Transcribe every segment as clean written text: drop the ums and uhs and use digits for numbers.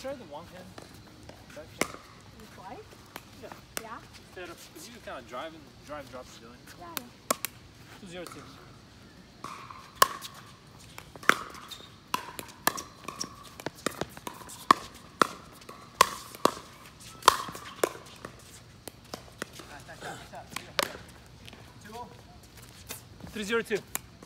try the one hand? Twice? Yeah. Yeah? Instead of, because you kind of drive, drop, doing. Yeah. 202. Nice. 302.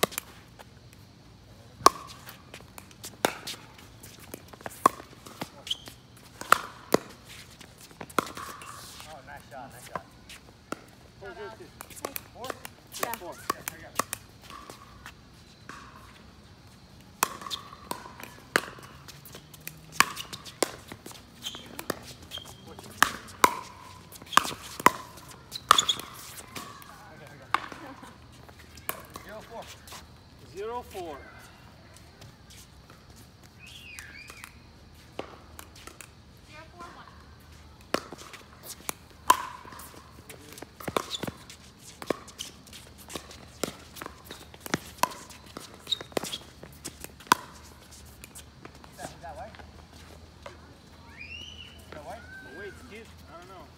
Oh, nice shot. 402. 4? Yeah. 4. Yeah, there you go. Zero, 4. That way? That way? The weight's kid, I don't know.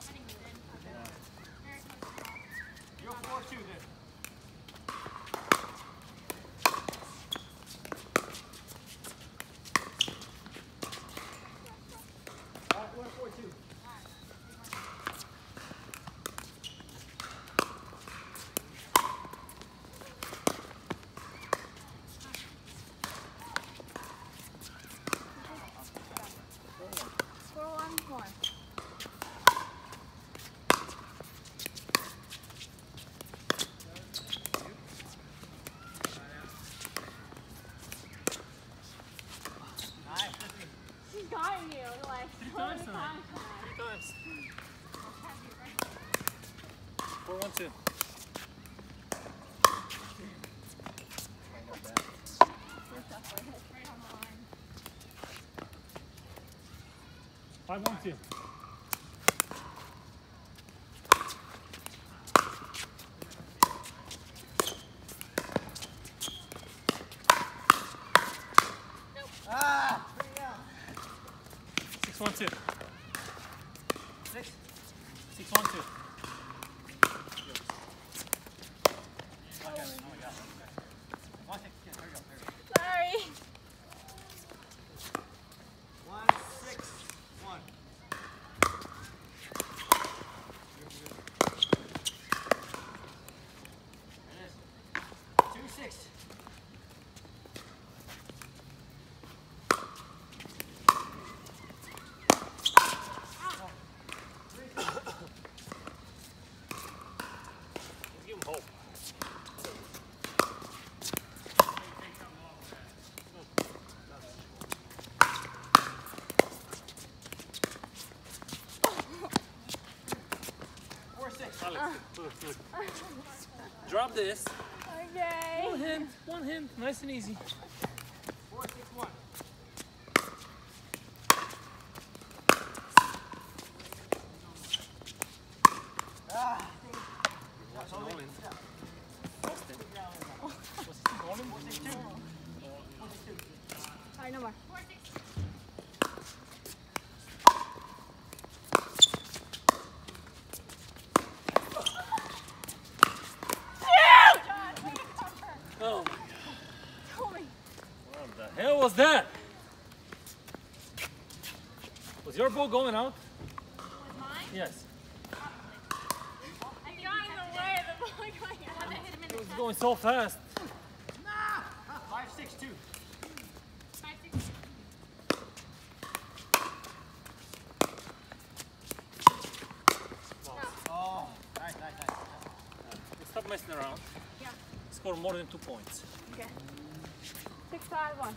You're 4-2 then. She's gotten you like 3 so times many tonight. times. 3 times. 412. Five, 1, 2. Ah! Bring it down. 6, 1, 2. 6. 6, 1, 2. Okay. Oh my God. Okay. 1, 6. Yeah, there you go. Sorry. 1, 6, 1. It is. 2, 6. Give him hope. Alex, look. Drop this. Okay. One hand, nice and easy. 4, 6, 1. Ah! Watch Nolan. Austin. Was it Nolan? 4, 6, 2. 4, 6, 2. Alright, no more. Oh my God. Tell me. What the hell was that? Was your ball going out? Was mine? Yes. I got in the way of the ball going out. Hit him in It was going so fast. 5, 6, 2. 5, 6. Oh, nice. Stop messing around. Yeah. Score more than 2 points. Okay. 6, 5, 1.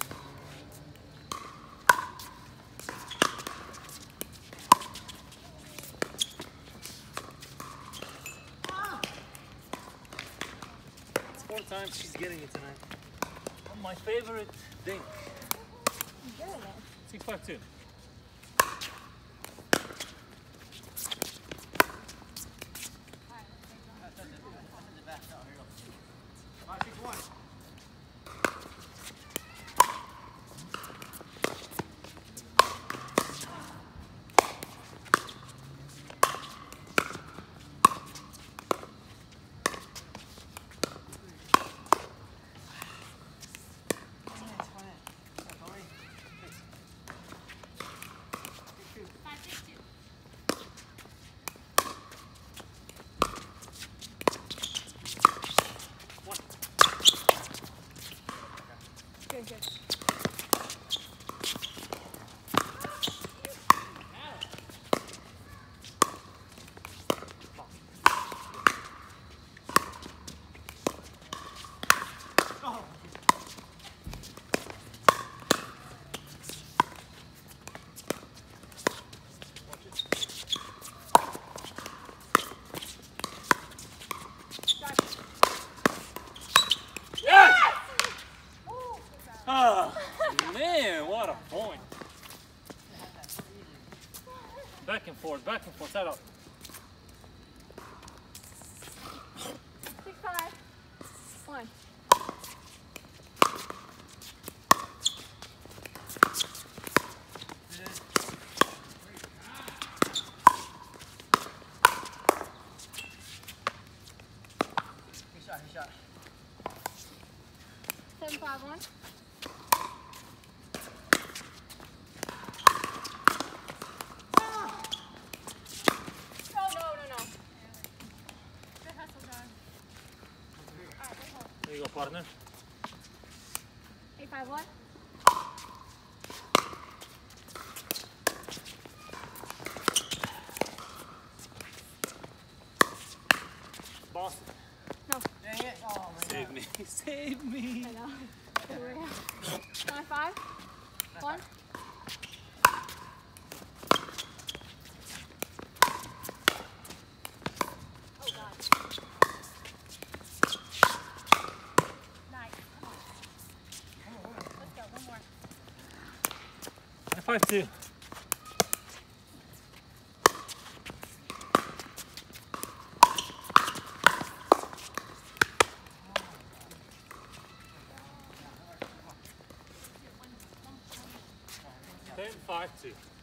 It's 4 times she's getting it tonight. On my favorite dink. I'm good at it. 6, 5, 2. Back. Oh, here you go. 5, 6, 1. point. Back and forth, set up. 6-5. 1. Good shot. 7-5-1. There you go, partner. 8-5-1. Boston. No. Dang it. Oh, my Save me. Save me. I know. 9-5. 1. Oh God. Nice. Come on. Let's go. One more. 5-2. Then 5-2.